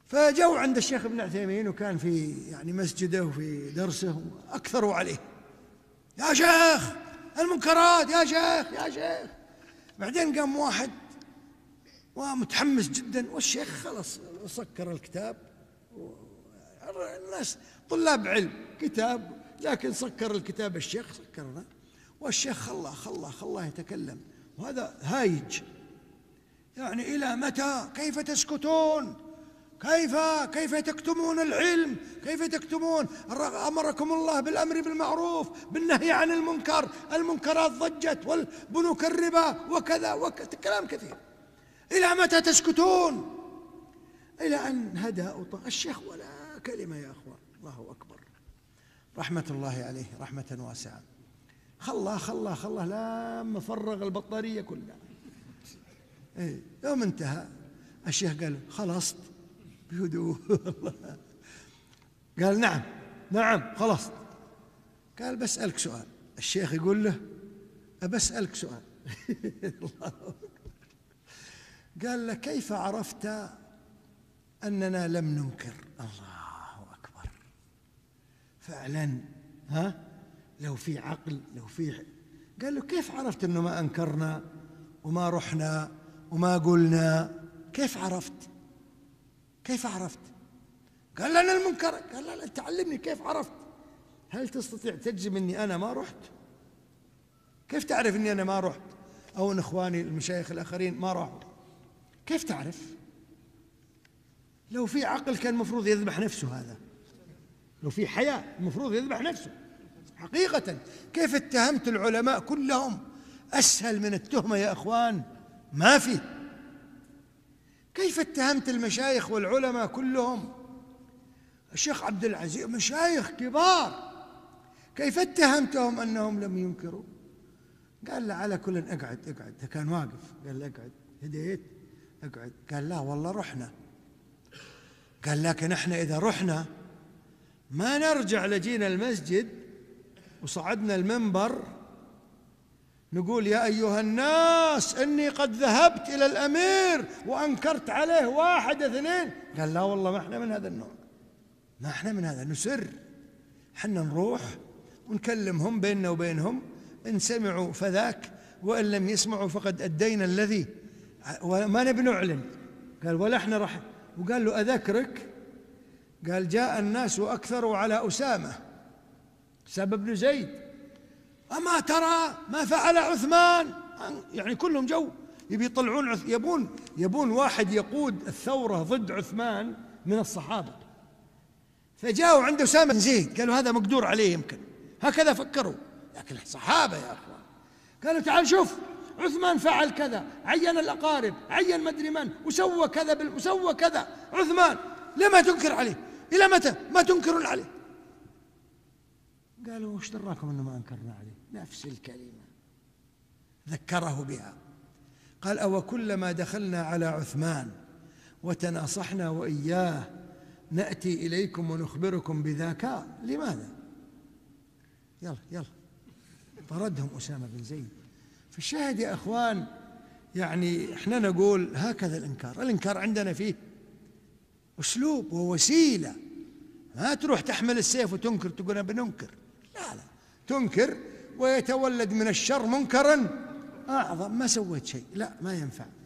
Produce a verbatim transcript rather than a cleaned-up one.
فجوا عند الشيخ ابن عثيمين وكان في يعني مسجده وفي درسه، أكثروا عليه: يا شيخ المنكرات، يا شيخ يا شيخ. بعدين قام واحد ومتحمس جدا، والشيخ خلص سكر الكتاب، الناس طلاب علم كتاب، لكن سكر الكتاب الشيخ، سكرنا، والشيخ خلاه خلاه خلاه يتكلم، وهذا هايج يعني: إلى متى؟ كيف تسكتون؟ كيف كيف تكتمون العلم؟ كيف تكتمون؟ أمركم الله بالأمر بالمعروف بالنهي عن المنكر، المنكرات ضجت، والبنوك الربا وكذا وكذا، كلام كثير. إلى متى تسكتون؟ إلى أن هدى وطه الشيخ ولا كلمة يا أخوان. الله أكبر، رحمة الله عليه رحمة واسعة. خلاه خلاه خلاه لما فرغ البطارية كلها. إيه يوم انتهى الشيخ قال: خلصت؟ بهدوء. قال: نعم نعم خلصت. قال: بسألك سؤال. الشيخ يقول له: أبسألك سؤال. قال له: كيف عرفت أننا لم ننكر؟ الله أكبر، فعلا ها لو في عقل، لو في. قال له: كيف عرفت أنه ما أنكرنا وما رحنا وما قلنا؟ كيف عرفت؟ كيف عرفت؟ قال: لنا المنكر. قال: لا لا تعلمني كيف عرفت. هل تستطيع تجزم أني أنا ما رحت؟ كيف تعرف أني أنا ما رحت، أو أن إخواني المشايخ الآخرين ما راحوا؟ كيف تعرف؟ لو في عقل كان المفروض يذبح نفسه، هذا لو في حياة المفروض يذبح نفسه حقيقة. كيف اتهمت العلماء كلهم؟ أسهل من التهمة يا أخوان ما في. كيف اتهمت المشايخ والعلماء كلهم؟ الشيخ عبد العزيز مشايخ كبار، كيف اتهمتهم أنهم لم ينكروا؟ قال له: على كل اقعد اقعد. كان واقف. قال له: اقعد. هديت. اقعد. قال: لا والله رحنا. قال: لكن احنا إذا رحنا ما نرجع لجينا المسجد وصعدنا المنبر نقول: يا أيها الناس إني قد ذهبت إلى الأمير وأنكرت عليه واحد اثنين. قال: لا والله ما احنا من هذا النوع، ما احنا من هذا، نسر. حنا نروح ونكلمهم بيننا وبينهم، إن سمعوا فذاك، وإن لم يسمعوا فقد أدينا الذي، وما نبي نعلن. قال: ولا احنا راح. وقال له: أذكرك. قال: جاء الناس وأكثروا على أسامة سبب بن زيد، أما ترى ما فعل عثمان؟ يعني كلهم جو يبي يطلعون عث... يبون يبون واحد يقود الثورة ضد عثمان من الصحابة. فجاءوا عند أسامة بن زيد قالوا: هذا مقدور عليه يمكن، هكذا فكروا. لكن الصحابة يا أخوان قالوا: تعال شوف، عثمان فعل كذا، عين الأقارب، عين مدري من، وسوى كذا بال... وسوى كذا. عثمان لما تنكر عليه؟ إلى متى ما تنكرون عليه؟ قالوا: وش دراكم أنه ما أنكرنا عليه؟ نفس الكلمة ذكره بها. قال: أو كلما دخلنا على عثمان وتناصحنا وإياه نأتي إليكم ونخبركم بذاك؟ لماذا؟ يلا يلا طردهم أسامة بن زيد. فالشاهد يا أخوان، يعني إحنا نقول هكذا الإنكار. الإنكار عندنا فيه أسلوب ووسيلة، ما تروح تحمل السيف وتنكر تقول أنا بننكر، لا لا، تنكر ويتولد من الشر منكرا أعظم. ما سويت شيء، لا ما ينفع.